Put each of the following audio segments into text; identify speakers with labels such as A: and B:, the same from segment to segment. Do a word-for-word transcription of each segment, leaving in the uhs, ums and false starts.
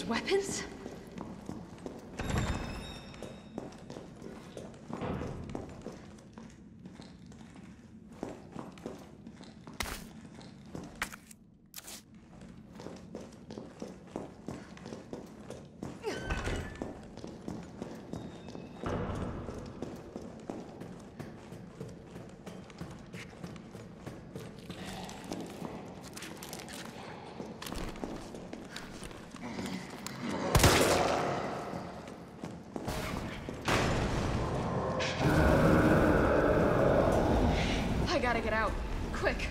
A: those weapons? Gotta get out. Quick.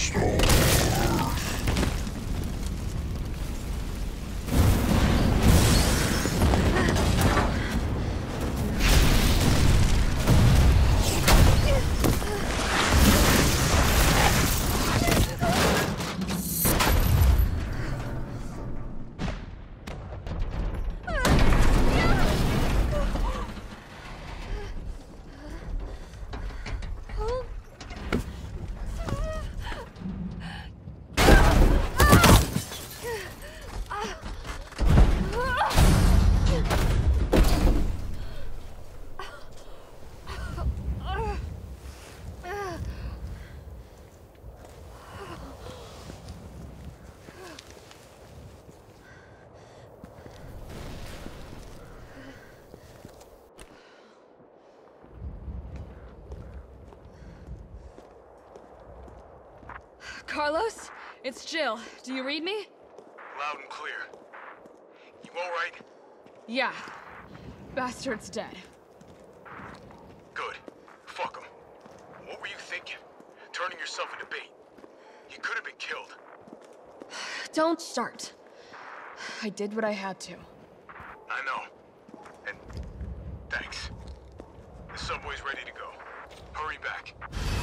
A: Carlos, it's Jill. Do you read me?
B: Loud and clear. You all right?
A: Yeah. Bastard's dead.
B: Good. Fuck him. What were you thinking? Turning yourself into bait. You could have been killed.
A: Don't start. I did what I had to.
B: I know. And thanks. The subway's ready to go. Hurry back.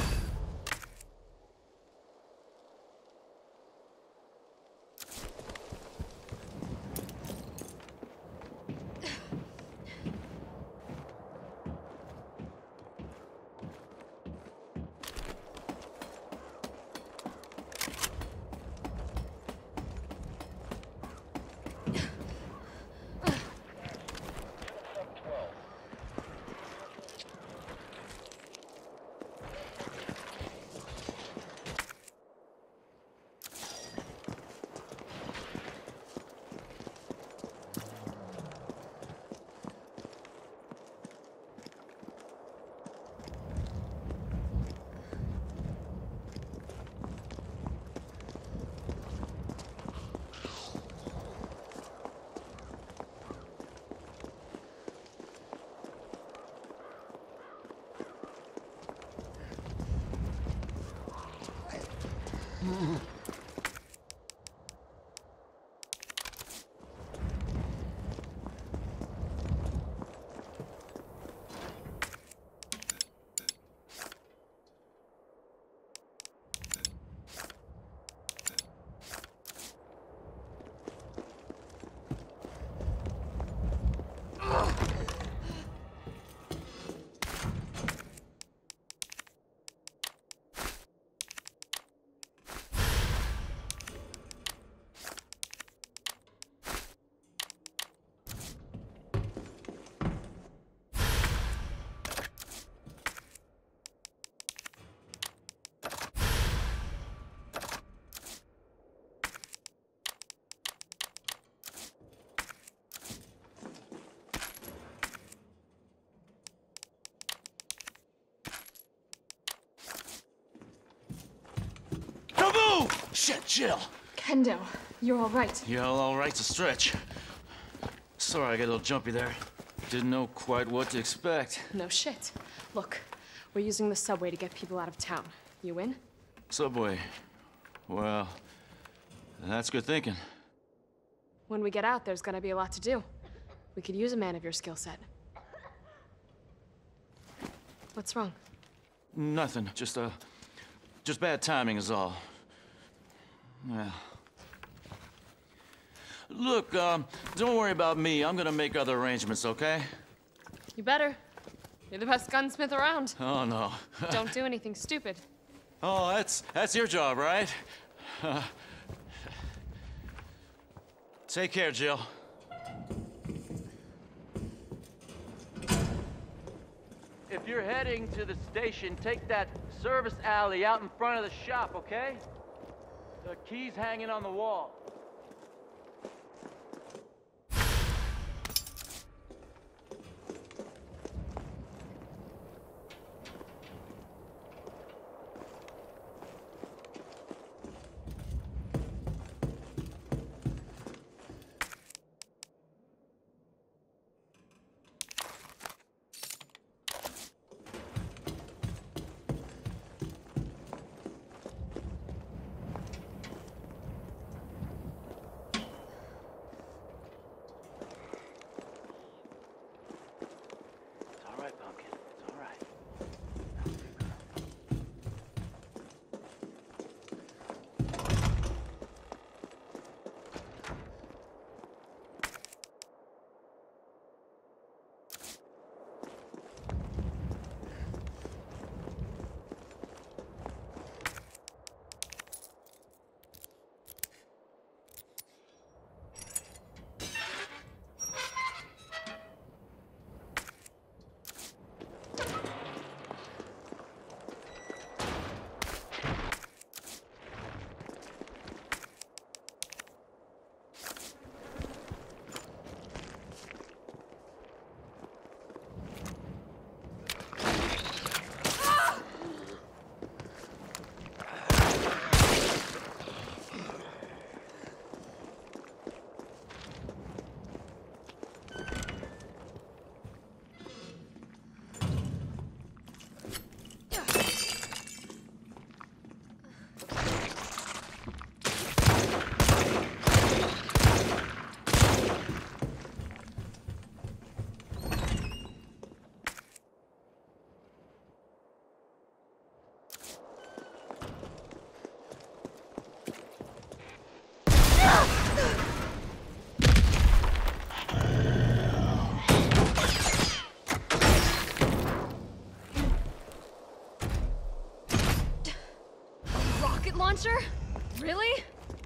C: Shit, Jill!
A: Kendo, you're all right.
C: Yeah, all right's a stretch. Sorry I got a little jumpy there. Didn't know quite what to expect.
A: No shit. Look, we're using the subway to get people out of town. You in?
C: Subway. Well, that's good thinking.
A: When we get out, there's gonna be a lot to do. We could use a man of your skill set. What's wrong?
C: Nothing. Just, uh... just bad timing is all. Well... Look, um, don't worry about me. I'm gonna make other arrangements, okay?
A: You better. You're the best gunsmith around.
C: Oh, no.
A: Don't do anything stupid.
C: Oh, that's... that's your job, right? Uh, take care, Jill. If you're heading to the station, take that service alley out in front of the shop, okay? The key's hanging on the wall.
A: launcher? Really?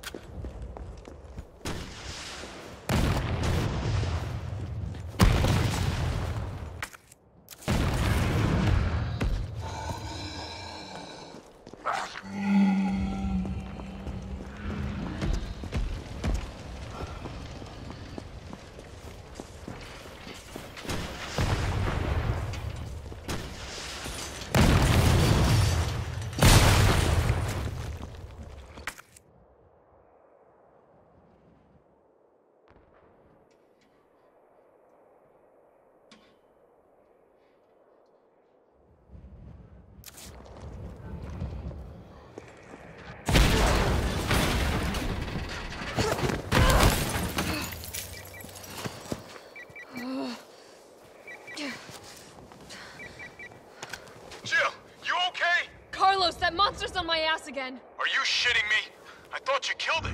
A: That monster's on my ass again.
B: Are you shitting me? I thought you killed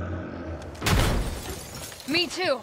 B: it.
A: Me too.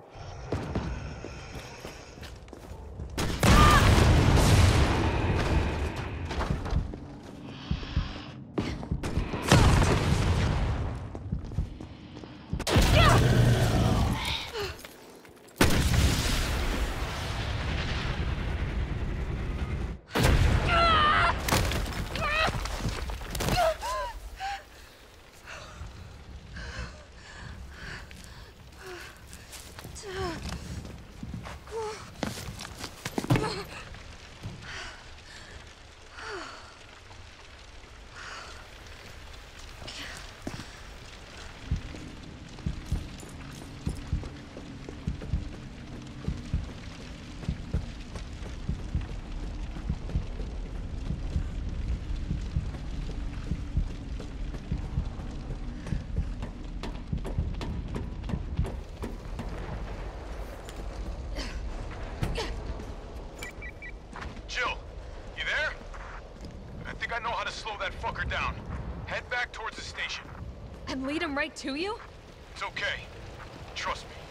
B: Down. Head back towards the station.
A: And lead him right to you?
B: It's okay. Trust me.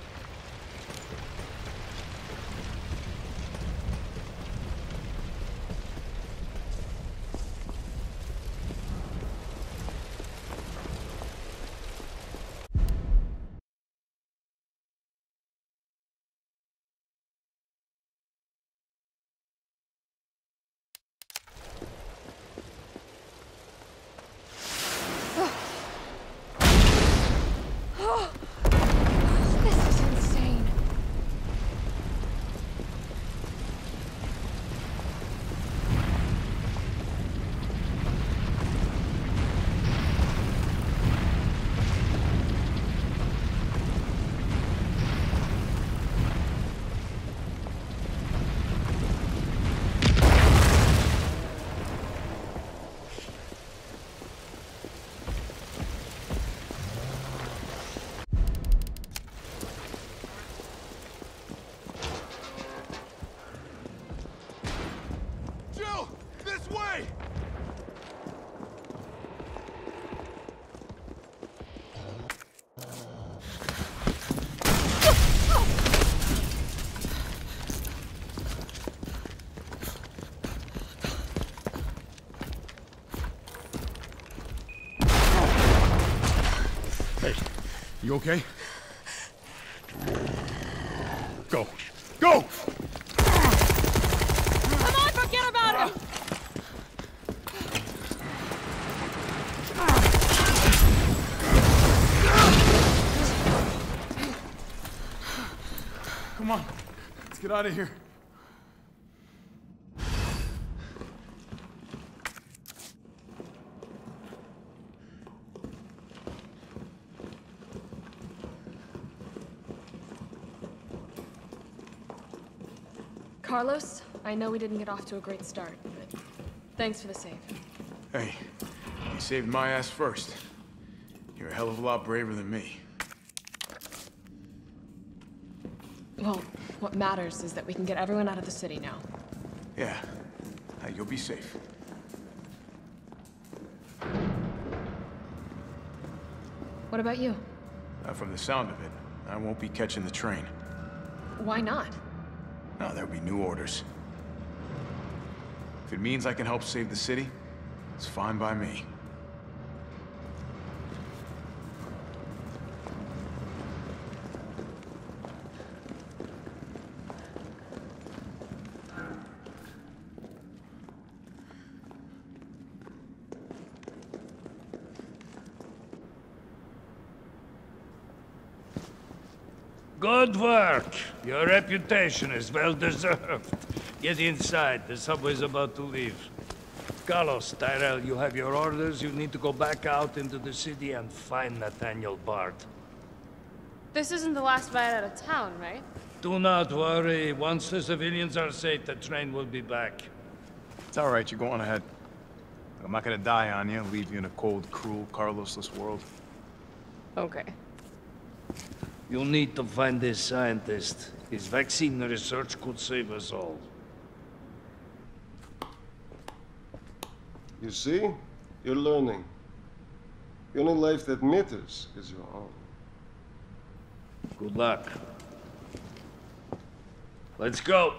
B: You okay? Go. Go!
A: Come on, forget about him!
B: Come on. Let's get out of here.
A: Carlos, I know we didn't get off to a great start, but thanks for the save.
B: Hey, you saved my ass first. You're a hell of a lot braver than me.
A: Well, what matters is that we can get everyone out of the city now.
B: Yeah. Hey, you'll be safe.
A: What about you?
B: Uh, from the sound of it, I won't be catching the train.
A: Why not?
B: No, there'll be new orders. If it means I can help save the city, it's fine by me.
D: Good work. Your reputation is well deserved. Get inside. The subway's about to leave. Carlos, Tyrell, you have your orders. You need to go back out into the city and find Nathaniel Bard.
A: This isn't the last ride out of town, right?
D: Do not worry. Once the civilians are safe, the train will be back.
B: It's all right. You go on ahead. I'm not gonna die on you, leave you in a cold, cruel, Carlosless world.
A: Okay.
D: You need to find this scientist. His vaccine research could save us all.
E: You see? You're learning. The only life that matters is your own.
D: Good luck. Let's go.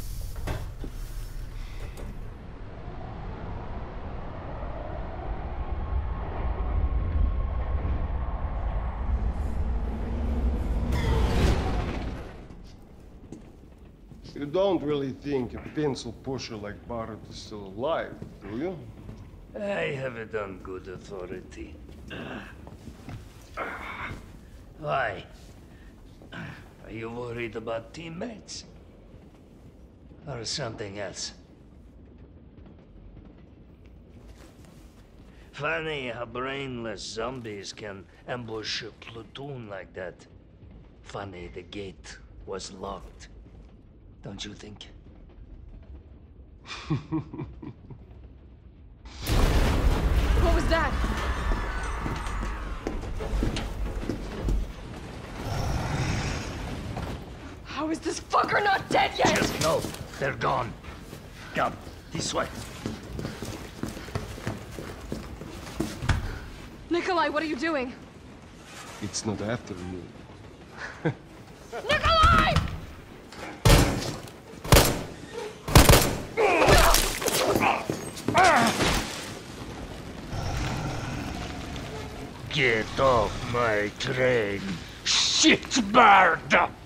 E: You don't really think a pencil pusher like Bard is still alive, do you?
D: I have it on good authority. Why? Are you worried about teammates? Or something else? Funny how brainless zombies can ambush a platoon like that. Funny the gate was locked. Don't you think?
A: What was that? How is this fucker not dead yet?
D: Just know they're gone. Come, this way.
A: Nikolai, what are you doing?
E: It's not after you.
A: Nikolai!
D: Get off my train, shit bird!